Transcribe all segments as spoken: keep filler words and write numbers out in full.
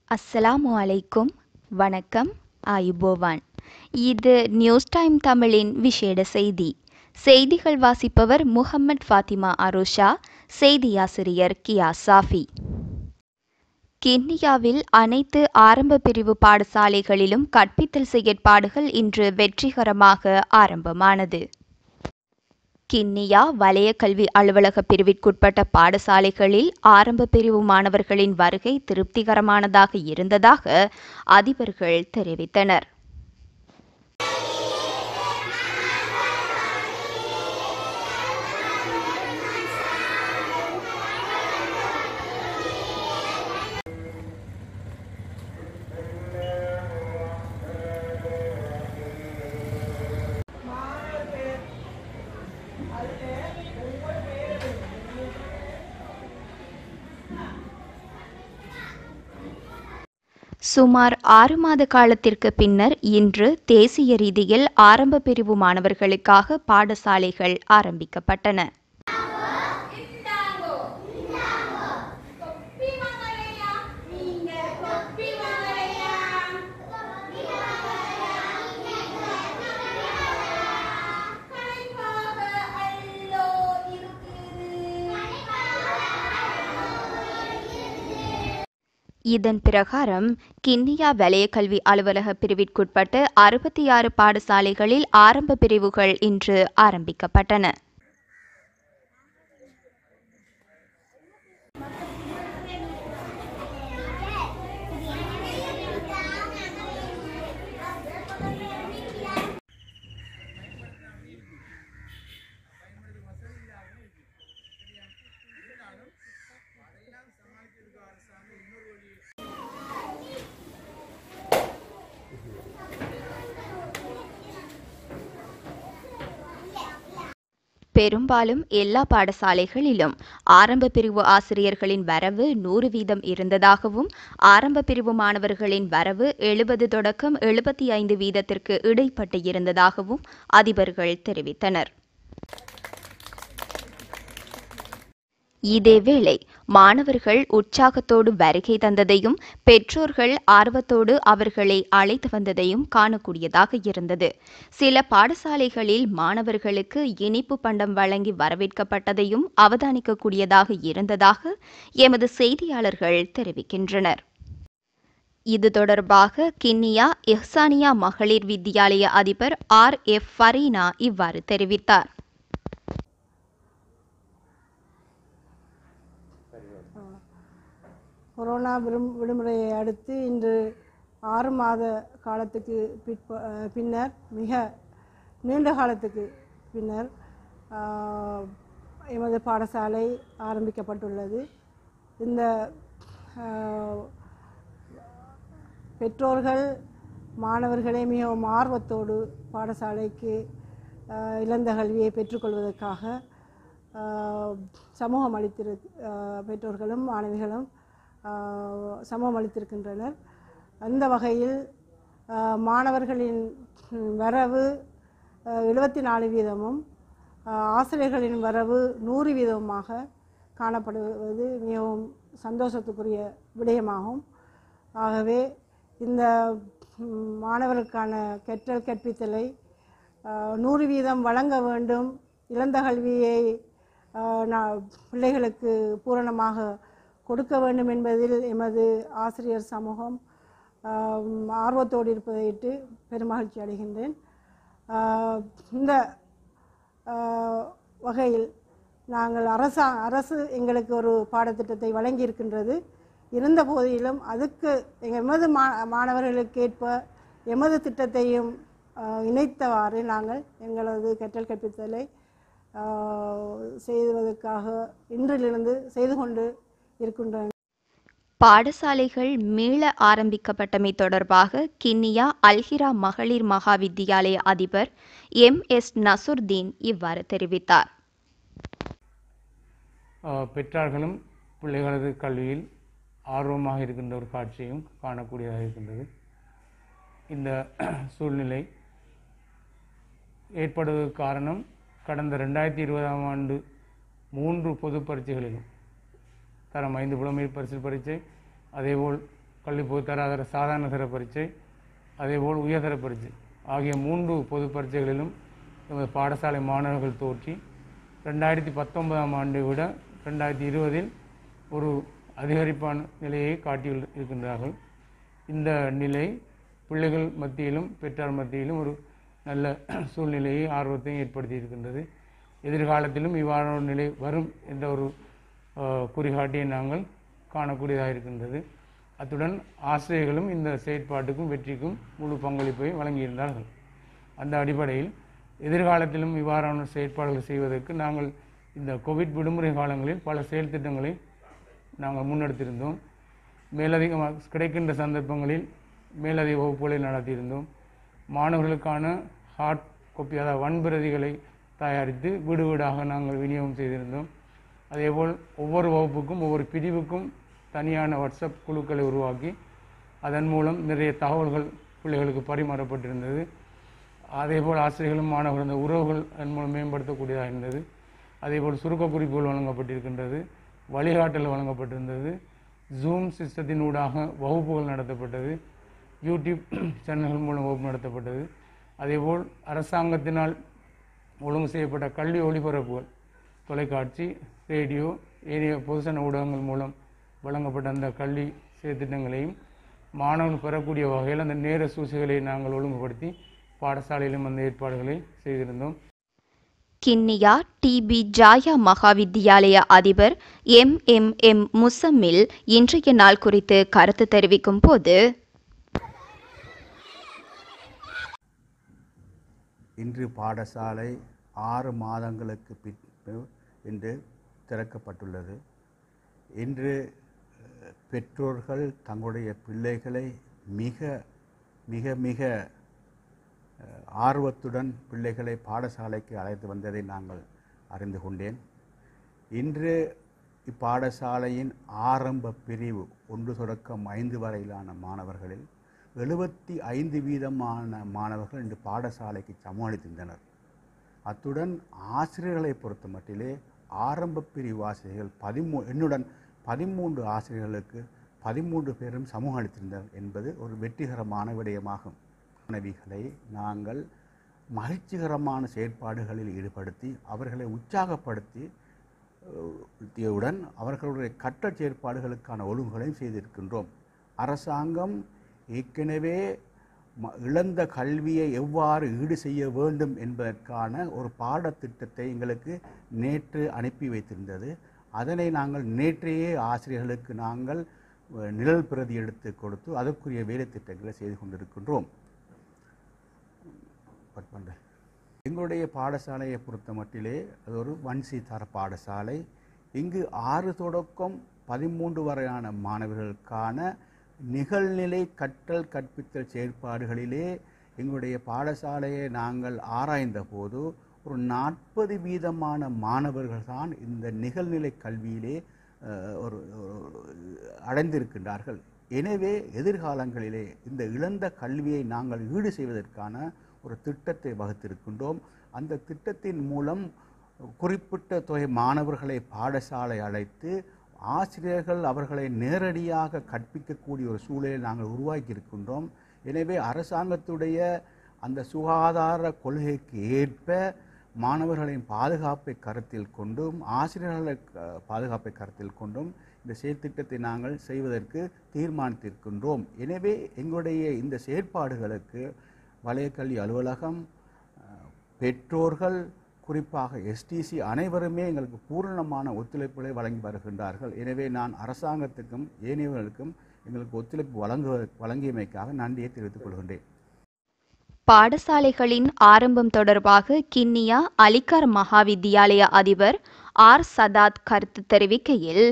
அஸ்ஸலாமு அலைக்கும் வணக்கம் ஆயுபோவான். இது நியூஸ் டைம் தமிழின் விசேட செய்தி. செய்திகள் வாசிப்பவர் முஹம்மட் ஃபாத்திமா அரோஷா, செய்தியாசிரியர் கியா சாஃபி. கிண்ணியாவில் அனைத்து ஆரம்ப பிரிவு பாடசாலைகளிலும் கற்பித்தல் செயற்பாடுகள் இன்று வெற்றிகரமாக ஆரம்பமானது. கிண்ணியா வலய கல்வி அலுவலக பிரிவிற்குட்பட்ட பாடசாலைகளில் ஆரம்ப பிரிவு மாணவர்களின் வருகை திருப்திகரமானதாக இருந்ததாக அதிபர்கள் தெரிவித்தனர். சுமார் ஆறு மாத காலத்திற்கு பின்னர் இன்று தேசிய ரீதியில் ஆரம்ப பிரிவு மாணவர்களுக்காக பாடசாலைகள் ஆரம்பிக்கப்பட்டன. இதன் பிரகாரம் கிண்ணியா வலய கல்வி அலுவலக பிரிவிற்குட்பட்ட அறுபத்தி ஆறு பாடசாலைகளில் ஆரம்ப பிரிவுகள் இன்று ஆரம்பிக்கப்பட்டன. பெரும்பாலும் எல்லா பாடசாலைகளிலும் ஆரம்ப பிரிவு ஆசிரியர்களின் வரவு நூறு வீதம் இருந்ததாகவும் ஆரம்ப பிரிவு மாணவர்களின் வரவு எழுபது தொடக்கம் எழுபத்தி ஐந்து வீதத்திற்கு இடைப்பட்டு இருந்ததாகவும் அதிபர்கள் தெரிவித்தனர். இதேவேளை மாணவர்கள் உற்சாகத்தோடு வருகை தந்ததையும் பெற்றோர்கள் ஆர்வத்தோடு அவர்களை அழைத்து வந்ததையும் காணக்கூடியதாக இருந்தது. சில பாடசாலைகளில் மாணவர்களுக்கு இனிப்பு பண்டம் வழங்கி வரவேற்கப்பட்டதையும் அவதானிக்கக்கூடியதாக இருந்ததாக எமது செய்தியாளர்கள் தெரிவிக்கின்றனர். இது தொடர்பாக கிண்ணியா இஹ்சானியா மகளிர் வித்தியாலய அதிபர் ஆர் எஃப் ஃபரீனா இவ்வாறு தெரிவித்தார். கொரோனா விடுமுறையை அடுத்து இன்று ஆறு மாத காலத்துக்கு பின்னர் மிக நீண்ட காலத்துக்கு பின்னர் எமது பாடசாலை ஆரம்பிக்கப்பட்டுள்ளது. இந்த பெற்றோர்கள் மாணவர்களை மிகவும் ஆர்வத்தோடு பாடசாலைக்கு இழந்த கல்வியை பெற்றுக்கொள்வதற்காக சமூகம் அளித்திரு பெற்றோர்களும் மாணவிகளும் சமூகம் அளித்திருக்கின்றனர். அந்த வகையில் மாணவர்களின் வரவு எழுபத்தி நாலு வீதமும் ஆசிரியர்களின் வரவு நூறு வீதமாக காணப்படுவது மிகவும் சந்தோஷத்துக்குரிய விடயமாகும். ஆகவே இந்த மாணவர்களுக்கான கற்றல் கற்பித்தலை நூறு வீதம் வழங்க வேண்டும், இழந்த கல்வியை பிள்ளைகளுக்கு பூரணமாக கொடுக்க வேண்டும் என்பதில் எமது ஆசிரியர் சமூகம் ஆர்வத்தோடு இருப்பதையிட்டு பெருமகிழ்ச்சி அடைகின்றேன். இந்த வகையில் நாங்கள் அரசா அரசு எங்களுக்கு ஒரு பாடத்திட்டத்தை வழங்கியிருக்கின்றது. இருந்த போதிலும் அதுக்கு எமது மா மாணவர்களுக்கேற்ப எமது திட்டத்தையும் இணைத்தவாறு நாங்கள் எங்களது கற்றல் கற்பித்தலை செய்வதற்காக இன்றிலிருந்து செய்து கொண்டு இருக்கின்றன. பாடசாலைகள் மீள ஆரம்பிக்கப்பட்டமை தொடர்பாக கிண்ணியா அல்ஹிரா மகளிர் மகா வித்தியாலய அதிபர் எம் எஸ் நசுர்தீன் இவ்வாறு தெரிவித்தார். பெற்றார்களும் பிள்ளைகளது கல்வியில் ஆர்வமாக இருக்கின்ற ஒரு காட்சியும் காணக்கூடியதாக இருக்கின்றது. இந்த சூழ்நிலை ஏற்படுவதற்கு காரணம் கடந்த ரெண்டாயிரத்தி இருபதாம் ஆண்டு மூன்று பொது பரீட்சைகளிலும் தரம் ஐந்து புலமை பரிசில் பரீட்சை, அதேபோல் கல்வி பொதுத்தராதர சாதாரண தர பரீட்சை அதேபோல் உயர்தர பரீட்சை ஆகிய மூன்று பொது பரீட்சைகளிலும் நமது பாடசாலை மாணவர்கள் தோற்றி ரெண்டாயிரத்தி பத்தொன்பதாம் ஆண்டை விட ரெண்டாயிரத்தி இருபதில் ஒரு அதிகரிப்பான நிலையை காட்டி இருக்கின்றார்கள். இந்த நிலை பிள்ளைகள் மத்தியிலும் பெற்றார் மத்தியிலும் ஒரு நல்ல சூழ்நிலையை ஆர்வத்தையும் ஏற்படுத்தி இருக்கின்றது. எதிர்காலத்திலும் இவ்வாறான ஒரு நிலை வரும் என்ற ஒரு குறிகாட்டியை நாங்கள் காணக்கூடியதாக இருக்கின்றது. அத்துடன் ஆசிரியர்களும் இந்த செயற்பாட்டுக்கும் வெற்றிக்கும் முழு பங்களிப்பை வழங்கியிருந்தார்கள். அந்த அடிப்படையில் எதிர்காலத்திலும் இவ்வாறான செயற்பாடுகள் செய்வதற்கு நாங்கள் இந்த கோவிட் விடுமுறை காலங்களில் பல செயல் திட்டங்களை நாங்கள் முன்னெடுத்திருந்தோம். மேலதிகமாக கிடைக்கின்ற சந்தர்ப்பங்களில் மேலதிக வகுப்புகளை நடத்தியிருந்தோம். மாணவர்களுக்கான ஹார்ட் காப்பி அதாவது வன்பிரதிகளை தயாரித்து வீடு வீடாக நாங்கள் விநியோகம் செய்திருந்தோம். அதேபோல் ஒவ்வொரு வகுப்புக்கும் ஒவ்வொரு பிரிவுக்கும் தனியான வாட்ஸ்அப் குழுக்களை உருவாக்கி அதன் மூலம் நிறைய தகவல்கள் பிள்ளைகளுக்கு பரிமாறப்பட்டிருந்தது. அதேபோல் ஆசிரியர்களும் மாணவர்கள் அந்த உறவுகள் அதன் மூலம் மேம்படுத்தக்கூடியதாக இருந்தது. அதேபோல் சுருக்க குறிப்புகள் வழங்கப்பட்டிருக்கின்றது, வழிகாட்டல் வழங்கப்பட்டிருந்தது, ஜூம் சிஸ்டத்தின் ஊடாக வகுப்புகள் நடத்தப்பட்டது, யூடியூப் சேனல்கள் மூலம் வகுப்பு நடத்தப்பட்டது. அதேபோல் அரசாங்கத்தினால் ஒழுங்கு செய்யப்பட்ட கல்வி ஒளிபரப்புகள் தொலைக்காட்சி, ரேடியோ, ஏனைய பொதுசன ஊடகங்கள் மூலம் வழங்கப்பட்ட அந்த கல்வி செயற்திட்டங்களையும் மாணவர்கள் பெறக்கூடிய வகையில் அந்த நேர சூழ்ச்சிகளை நாங்கள் ஒழுங்குபடுத்தி பாடசாலையிலும் அந்த ஏற்பாடுகளை செய்திருந்தோம். கிண்ணியா டிபி ஜாயா மகாவித்தியாலய அதிபர் எம் எம் எம் முசம்மில் இன்றைய நாள் குறித்து கருத்து தெரிவிக்கும் போது, இன்று பாடசாலை ஆறு மாதங்களுக்கு பின்பு இன்று திறக்கப்பட்டுள்ளது. இன்று பெற்றோர்கள் தங்களுடைய பிள்ளைகளை மிக மிக மிக ஆர்வத்துடன் பிள்ளைகளை பாடசாலைக்கு அழைத்து வந்ததை நாங்கள் அறிந்து கொண்டேன். இன்று இப்பாடசாலையின் ஆரம்ப பிரிவு ஒன்று தொடக்கம் ஐந்து வரையிலான மாணவர்களில் எழுபத்தி ஐந்து வீதமான மாணவர்கள் இன்று பாடசாலைக்கு சமாளித்திருந்தனர். அத்துடன் ஆசிரியர்களை பொறுத்த மட்டிலே ஆரம்ப பிரிவு ஆசிரியர்கள் பதிமூ என்னுடன் பதிமூன்று ஆசிரியர்களுக்கு பதிமூன்று பேரும் சமூக அளித்திருந்தனர் என்பது ஒரு வெற்றிகரமான விடயமாகும். மாணவிகளை நாங்கள் மகிழ்ச்சிகரமான செயற்பாடுகளில் ஈடுபடுத்தி அவர்களை உற்சாகப்படுத்தியுடன் அவர்களுடைய கற்றல் செயற்பாடுகளுக்கான ஒழுங்குகளையும் செய்திருக்கின்றோம். அரசாங்கம் ஏற்கனவே இழந்த கல்வியை எவ்வாறு ஈடு செய்ய வேண்டும் என்பதற்கான ஒரு பாடத்திட்டத்தை எங்களுக்கு நேற்று அனுப்பி வைத்திருந்தது. அதனை நாங்கள் நேற்றையே ஆசிரியர்களுக்கு நாங்கள் நிழல் பிரதி எடுத்து கொடுத்து அதற்குரிய வேலை திட்டங்களை செய்து கொண்டிருக்கின்றோம். எங்களுடைய பாடசாலையை பொறுத்த மட்டிலே அது ஒரு வன்சி தர பாடசாலை. இங்கு ஆறு தொடக்கம் பதிமூன்று வரையான மாணவர்களுக்கான நிகழ்நிலை கற்றல் கற்பித்தல் செயற்பாடுகளிலே எங்களுடைய பாடசாலையை நாங்கள் ஆராய்ந்த போது ஒரு நாற்பது வீதமான மாணவர்கள் தான் இந்த நிகழ்நிலை கல்வியிலே ஒரு அடைந்திருக்கின்றார்கள். எனவே எதிர்காலங்களிலே இந்த இழந்த கல்வியை நாங்கள் ஈடு செய்வதற்கான ஒரு திட்டத்தை வகுத்திருக்கின்றோம். அந்த திட்டத்தின் மூலம் குறிப்பிட்ட தொகை மாணவர்களை பாடசாலை அழைத்து ஆசிரியர்கள் அவர்களை நேரடியாக கற்பிக்கக்கூடிய ஒரு சூழலை நாங்கள் உருவாக்கி இருக்கின்றோம். எனவே அரசாங்கத்துடைய அந்த சுகாதார கொள்கைக்கு ஏற்ப மாணவர்களின் பாதுகாப்பை கருத்தில் கொண்டும் ஆசிரியர்களை பாதுகாப்பை கருத்தில் கொண்டும் இந்த செயற்திட்டத்தை நாங்கள் செய்வதற்கு தீர்மானித்திருக்கின்றோம். எனவே எங்களுடைய இந்த செயற்பாடுகளுக்கு வலயக்கல்வி அலுவலகம், பெற்றோர்கள், குறிப்பாக எஸ்டிசி அனைவருமே எங்களுக்கு பூரணமான ஒத்துழைப்புகளை வழங்கி வருகின்றார்கள். எனவே நான் அரசாங்கத்துக்கும் ஏனையவர்களுக்கும் எங்களுக்கு ஒத்துழைப்பு வழங்கு வழங்கியமைக்காக நன்றியை தெரிவித்துக் கொள்கின்றேன். பாடசாலைகளின் ஆரம்பம் தொடர்பாக கிண்ணியா அலிகார் மகாவித்தியாலய அதிபர் ஆர் சதாத் கருத்து தெரிவிக்கையில்,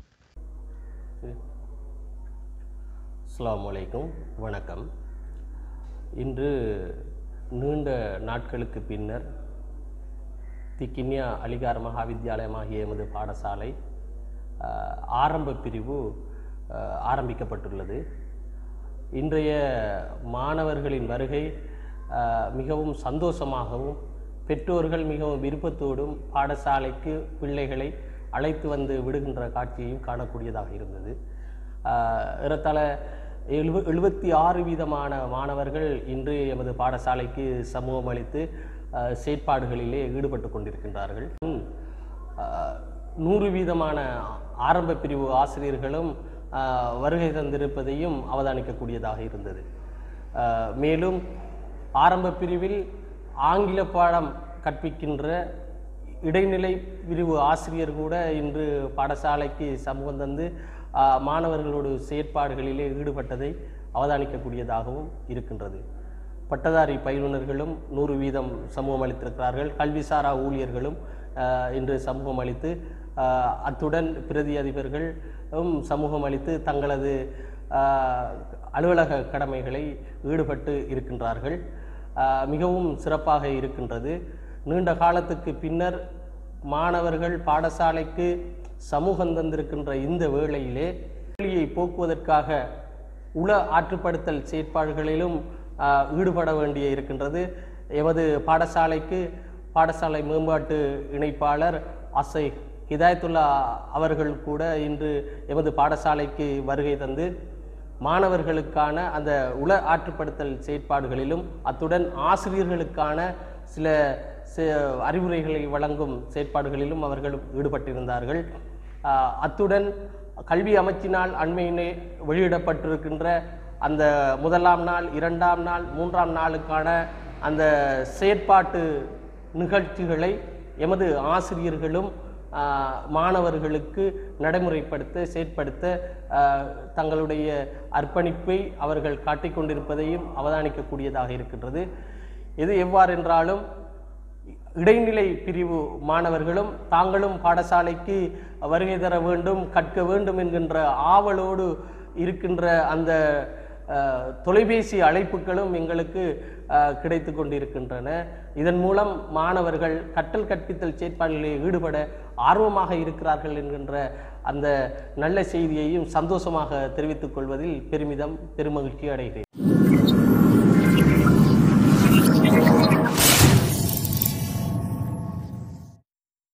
அஸ்ஸலாமு அலைக்கும், வணக்கம். இன்று நீண்ட நாட்களுக்கு பின்னர் தி கிண்ணியா அலிகார் மகாவித்தியாலயமாகிய எமது பாடசாலை ஆரம்ப பிரிவு ஆரம்பிக்கப்பட்டுள்ளது. இன்றைய மாணவர்களின் வருகை மிகவும் சந்தோஷமாகவும் பெற்றோர்கள் மிகவும் விருப்பத்தோடும் பாடசாலைக்கு பிள்ளைகளை அழைத்து வந்து விடுகின்ற காட்சியையும் காணக்கூடியதாக இருந்தது. ஏறத்தாழ எழுப எழுபத்தி ஆறு வீதமான மாணவர்கள் இன்று எமது பாடசாலைக்கு சமூகம் அளித்து செயற்பாடுகளிலே ஈடுபட்டு கொண்டிருக்கின்றார்கள். நூறு வீதமான ஆரம்ப பிரிவு ஆசிரியர்களும் வருகை தந்திருப்பதையும் அவதானிக்கக்கூடியதாக இருந்தது. மேலும் ஆரம்ப பிரிவில் ஆங்கில பாடம் கற்பிக்கின்ற இடைநிலை பிரிவு ஆசிரியர் கூட இன்று பாடசாலைக்கு சமூகம் தந்து மாணவர்களோடு செயற்பாடுகளிலே ஈடுபட்டதை அவதானிக்கக்கூடியதாகவும் இருக்கின்றது. பட்டதாரி பயிலுனர்களும் நூறு வீதம் சமூகம் அளித்திருக்கிறார்கள். கல்விசாரா ஊழியர்களும் இன்று சமூகம் அளித்து, அத்துடன் பிரதி அதிபர்களும் சமூகம் அளித்து தங்களது அலுவலக கடமைகளை ஈடுபட்டு இருக்கின்றார்கள். மிகவும் சிறப்பாக இருக்கின்றது. நீண்ட காலத்துக்கு பின்னர் மாணவர்கள் பாடசாலைக்கு சமூகம் தந்திருக்கின்ற இந்த வேளையிலே வழியை போக்குவதற்காக உள ஆற்றுப்படுத்தல் செயற்பாடுகளிலும் ஈடுபட வேண்டிய இருக்கின்றது. எமது பாடசாலைக்கு பாடசாலை மேம்பாட்டு இணைப்பாளர் அசை ஹிதாயத்துல்லா அவர்கள் கூட இன்று எமது பாடசாலைக்கு வருகை தந்து மாணவர்களுக்கான அந்த உள ஆற்றுப்படுத்தல் செயற்பாடுகளிலும் அத்துடன் ஆசிரியர்களுக்கான சில அறிவுரைகளை வழங்கும் செயற்பாடுகளிலும் அவர்கள் ஈடுபட்டிருந்தார்கள். அத்துடன் கல்வி அமைச்சினால் அண்மையிலே வெளியிடப்பட்டிருக்கின்ற அந்த முதலாம் நாள், இரண்டாம் நாள், மூன்றாம் நாளுக்கான அந்த செயற்பாட்டு நிகழ்ச்சிகளை எமது ஆசிரியர்களும் மாணவர்களுக்கு நடைமுறைப்படுத்த செயற்படுத்த தங்களுடைய அர்ப்பணிப்பை அவர்கள் காட்டிக்கொண்டிருப்பதையும் அவதானிக்கக்கூடியதாக இருக்கின்றது. இது எவ்வாறென்றாலும் இடைநிலை பிரிவு மாணவர்களும் தாங்களும் பாடசாலைக்கு வருகை தர வேண்டும், கற்க வேண்டும் என்கின்ற ஆவலோடு இருக்கின்ற அந்த தொலைபேசி அழைப்புகளும் எங்களுக்கு கிடைத்து கொண்டிருக்கின்றன. இதன் மூலம் மாணவர்கள் கற்றல் கற்பித்தல் செயற்பாடுகளில் ஈடுபட ஆர்வமாக இருக்கிறார்கள் என்கின்ற அந்த நல்ல செய்தியையும் சந்தோஷமாக தெரிவித்துக் கொள்வதில் பெருமிதம் பெருமகிழ்ச்சி அடைகிறேன்.